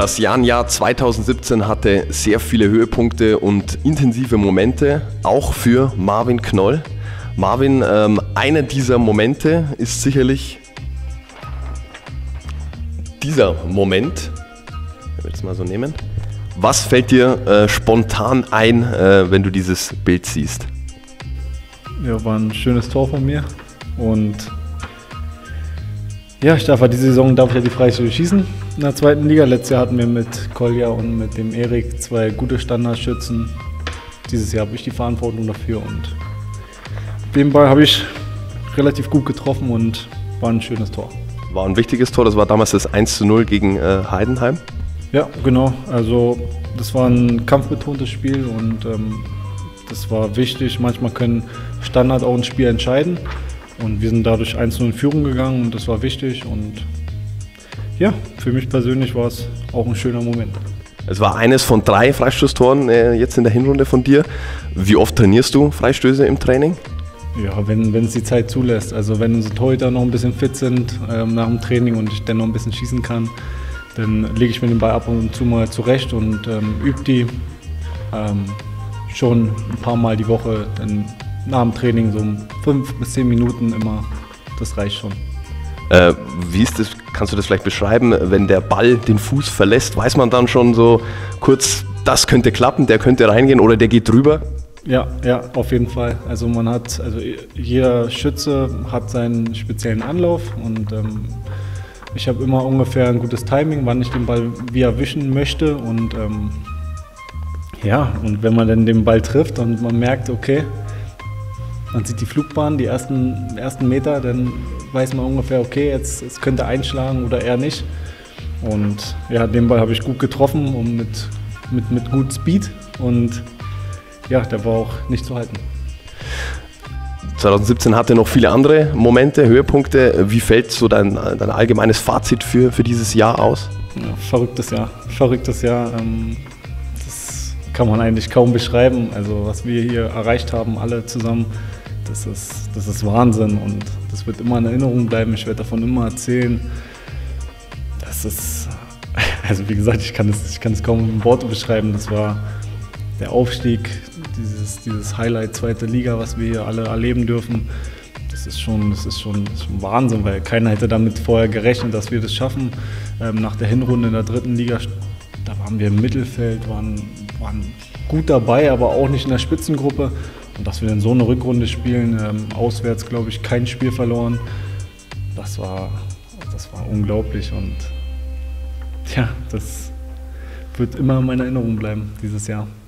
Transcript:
Das Jahr 2017 hatte sehr viele Höhepunkte und intensive Momente, auch für Marvin Knoll. Marvin, einer dieser Momente ist sicherlich dieser Moment. Ich will es mal so nehmen. Was fällt dir spontan ein, wenn du dieses Bild siehst? Ja, war ein schönes Tor von mir und ja, ich darf ja diese Saison die Freistöße schießen in der zweiten Liga. Letztes Jahr hatten wir mit Kolja und mit dem Erik zwei gute Standardschützen. Dieses Jahr habe ich die Verantwortung dafür und den Ball habe ich relativ gut getroffen und war ein schönes Tor. War ein wichtiges Tor, das war damals das 1:0 gegen Heidenheim. Ja, genau. Also das war ein kampfbetontes Spiel und das war wichtig. Manchmal können Standard auch ein Spiel entscheiden. Und wir sind dadurch 1:0 in Führung gegangen und das war wichtig. Und ja, für mich persönlich war es auch ein schöner Moment. Es war eines von 3 Freistoßtoren jetzt in der Hinrunde von dir. Wie oft trainierst du Freistöße im Training? Ja, wenn es die Zeit zulässt. Also wenn unsere Torhüter noch ein bisschen fit sind nach dem Training und ich dann noch ein bisschen schießen kann, dann lege ich mir den Ball ab und zu mal zurecht und übe die schon ein paar Mal die Woche. Dann nach dem Training so 5 bis 10 Minuten immer, das reicht schon. Wie ist das? Kannst du das vielleicht beschreiben, wenn der Ball den Fuß verlässt? Weiß man dann schon so kurz, das könnte klappen, der könnte reingehen oder der geht drüber? Ja, auf jeden Fall. Also jeder Schütze hat seinen speziellen Anlauf und ich habe immer ungefähr ein gutes Timing, wann ich den Ball wie erwischen möchte und und wenn man dann den Ball trifft und man merkt, okay, man sieht die Flugbahn, die ersten Meter, dann weiß man ungefähr, okay, jetzt könnte einschlagen oder eher nicht. Und ja, den Ball habe ich gut getroffen und mit gut Speed und ja, der war auch nicht zu halten. 2017 hatte noch viele andere Momente, Höhepunkte. Wie fällt so dein allgemeines Fazit für dieses Jahr aus? Ja, verrücktes Jahr. Das kann man eigentlich kaum beschreiben. Also was wir hier erreicht haben, alle zusammen, das ist Wahnsinn und das wird immer in Erinnerung bleiben. Ich werde davon immer erzählen. Das ist, also wie gesagt, ich kann es kaum in Worte beschreiben. Das war der Aufstieg, dieses Highlight zweite Liga, was wir hier alle erleben dürfen. Das ist schon Wahnsinn, weil keiner hätte damit vorher gerechnet, dass wir das schaffen. Nach der Hinrunde in der dritten Liga, da waren wir im Mittelfeld, waren gut dabei, aber auch nicht in der Spitzengruppe. Und dass wir dann so eine Rückrunde spielen, auswärts, glaube ich, kein Spiel verloren, das war unglaublich. Und ja, das wird immer in meiner Erinnerung bleiben, dieses Jahr.